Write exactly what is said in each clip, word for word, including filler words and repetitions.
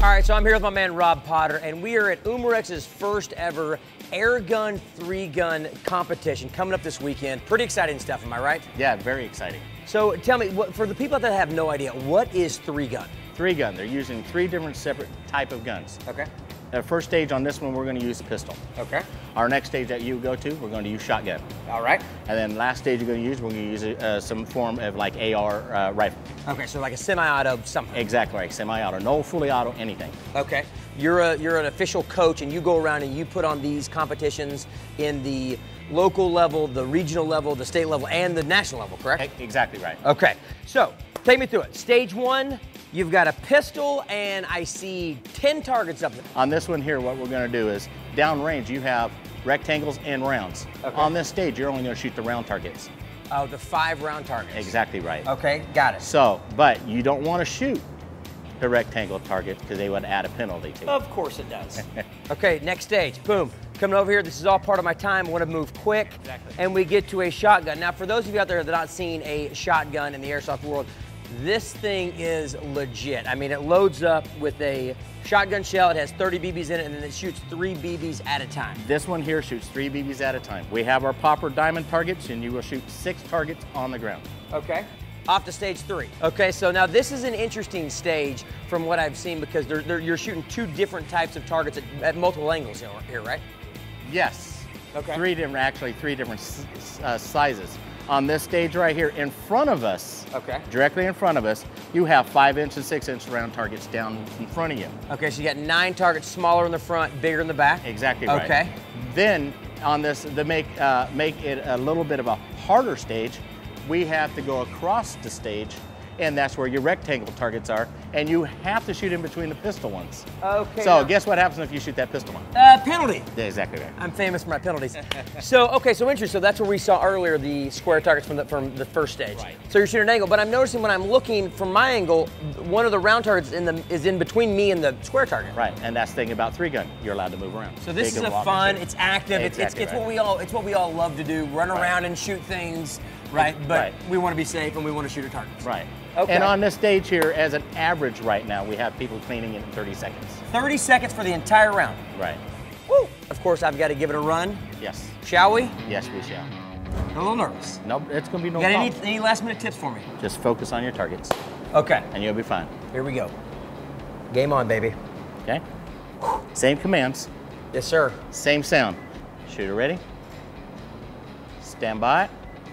All right, so I'm here with my man Rob Potter, and we are at Umarex's first ever air gun, three gun competition coming up this weekend. Pretty exciting stuff, am I right? Yeah, very exciting. So tell me, what, for the people that have no idea, what is three gun? Three gun, they're using three different separate type of guns. Okay. The first stage on this one, we're going to use pistol. Okay. Our next stage that you go to, we're going to use shotgun. All right. And then last stage you're going to use, we're going to use uh, some form of like A R uh, rifle. Okay, so like a semi-auto something. Exactly, right, semi-auto, no fully auto, anything. Okay. You're a you're an official coach, and you go around and you put on these competitions in the local level, the regional level, the state level, and the national level, correct? Exactly right. Okay. So take me through it. Stage one. You've got a pistol, and I see ten targets up there. On this one here, what we're going to do is, downrange, you have rectangles and rounds. Okay. On this stage, you're only going to shoot the round targets. Oh, the five round targets. Exactly right. Okay, got it. So, but you don't want to shoot the rectangle targets because they would add a penalty to it. Of course it does. Okay, next stage, boom. Coming over here, this is all part of my time. I want to move quick. Exactly. And we get to a shotgun. Now, for those of you out there that are not seeing a shotgun in the airsoft world, this thing is legit. I mean, it loads up with a shotgun shell. It has thirty B Bs in it, and then it shoots three B Bs at a time. This one here shoots three B Bs at a time. We have our popper diamond targets, and you will shoot six targets on the ground. Okay. Off to stage three. Okay, so now this is an interesting stage from what I've seen because they're, they're, you're shooting two different types of targets at, at multiple angles here, here, right? Yes. Okay. Three different, actually three different uh, sizes. On this stage right here, in front of us, okay, directly in front of us, you have five inch and six inch round targets down in front of you. Okay, so you got nine targets, smaller in the front, bigger in the back. Exactly right. Okay. Then on this, to make uh, make it a little bit of a harder stage, we have to go across the stage, and that's where your rectangle targets are, and you have to shoot in between the pistol ones. Okay. So now, guess what happens if you shoot that pistol one? Uh, penalty. Yeah, exactly right. I'm famous for my penalties. So, okay, so interesting. So that's where we saw earlier the square targets from the, from the first stage. Right. So you're shooting an angle, but I'm noticing when I'm looking from my angle, one of the round targets in the, is in between me and the square target. Right, and that's the thing about three gun. You're allowed to move around. So this Big is a and walk fun, and shoot. it's active, Exactly it's, it's, it's right. what we all it's what we all love to do, run Right. around and shoot things, right? But Right. we want to be safe and we want to shoot our targets. Right. Okay. And on this stage here, as an average right now, we have people cleaning it in thirty seconds. thirty seconds for the entire round. Right. Woo! Of course, I've got to give it a run. Yes. Shall we? Yes, we shall. I'm a little nervous. No, it's going to be no You got any, problem. any last minute tips for me? Just focus on your targets, Okay. and you'll be fine. Here we go. Game on, baby. Okay? Same commands, Yes, sir. same sound. Shooter ready? Stand by.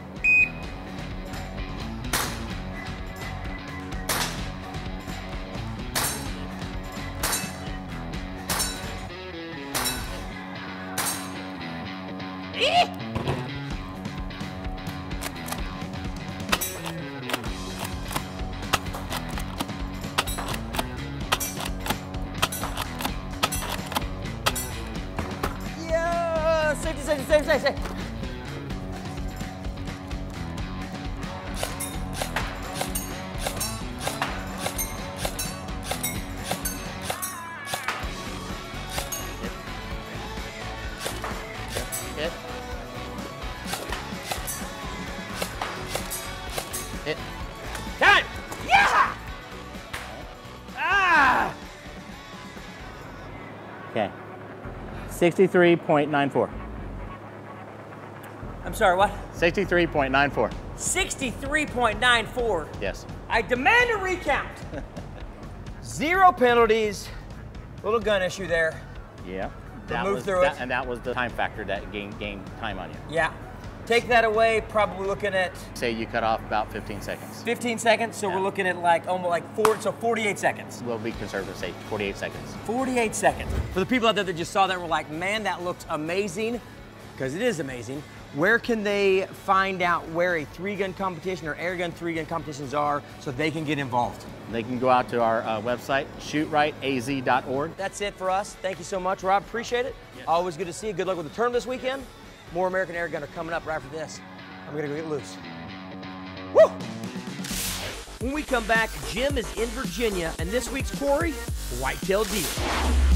Yeah! Safety, safety, safety, safety, safety. Hit. Hit. Time! Yeah! Ah! Okay. sixty-three point nine four. I'm sorry, what? sixty-three point nine four. sixty-three point nine four. Yes. I demand a recount. Zero penalties. Little gun issue there. Yeah. move was, through that, it. And that was the time factor that gained, gained time on you. Yeah. Take that away, probably looking at Say you cut off about fifteen seconds. fifteen seconds, so Yeah. we're looking at like almost like four, so forty-eight seconds. We'll be conservative, say forty-eight seconds. forty-eight seconds. For the people out there that just saw that and were like, man, that looks amazing, because it is amazing, where can they find out where a three-gun competition or air gun three-gun competitions are so they can get involved? They can go out to our uh, website, shoot right A Z dot org. That's it for us. Thank you so much, Rob. Appreciate it. Yes. Always good to see you. Good luck with the tournament this weekend. More American Airgunner coming up right after this. I'm gonna go get loose. Woo! When we come back, Jim is in Virginia, and this week's quarry, whitetail deer.